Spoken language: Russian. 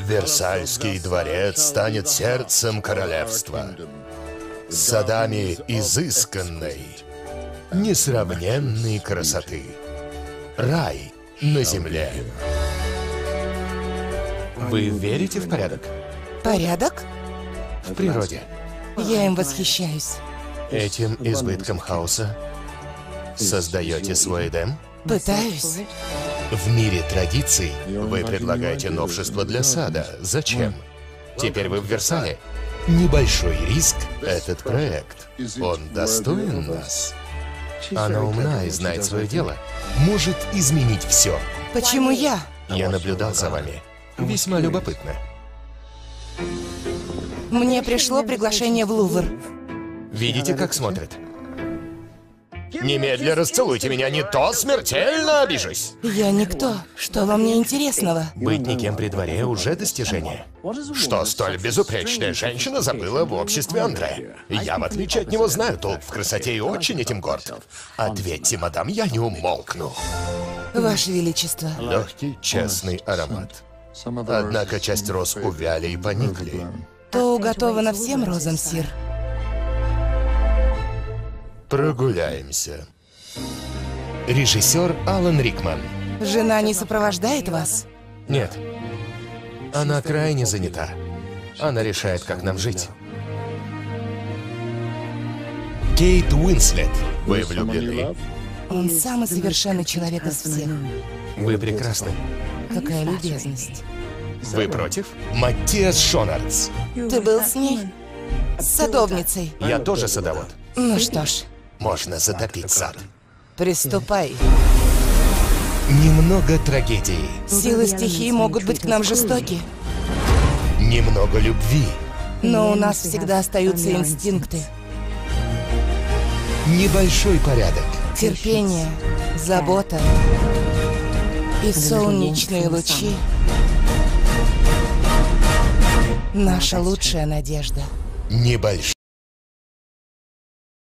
Версальский дворец станет сердцем королевства. Садами изысканной, несравненной красоты. Рай на земле. Вы верите в порядок? Порядок? В природе. Я им восхищаюсь. Этим избытком хаоса создаете свой Эдем? Пытаюсь. В мире традиций вы предлагаете новшество для сада. Зачем? Теперь вы в Версале. Небольшой риск — этот проект. Он достоин нас. Она умна и знает свое дело. Может изменить все. Почему я? Я наблюдал за вами. Весьма любопытно. Мне пришло приглашение в Лувр. Видите, как смотрит? Немедля расцелуйте меня, не то смертельно обижусь. Я никто. Что во мне интересного? Быть никем при дворе уже достижение. Что столь безупречная женщина забыла в обществе Андре? Я, в отличие от него, знаю толк в красоте и очень этим горд. Ответьте, мадам, я не умолкну. Ваше Величество. Легкий, честный аромат. Однако часть роз увяли и поникли. То уготовано всем розам, сир. Прогуляемся. Режиссер Алан Рикман. Жена не сопровождает вас? Нет. Она крайне занята. Она решает, как нам жить. Кейт Уинслет. Вы влюблены? Он самый совершенный человек из всех. Вы прекрасны. Какая любезность. Вы против? Маттиас Шонардс. Ты был с ней? С садовницей? Я тоже садовод. Ну что ж, Можно затопить сад. приступай. Немного трагедии. Силы стихий могут быть к нам жестоки, Немного любви. но у нас всегда остаются инстинкты. Небольшой порядок. Терпение, забота и солнечные лучи. Наша лучшая надежда. Небольшой.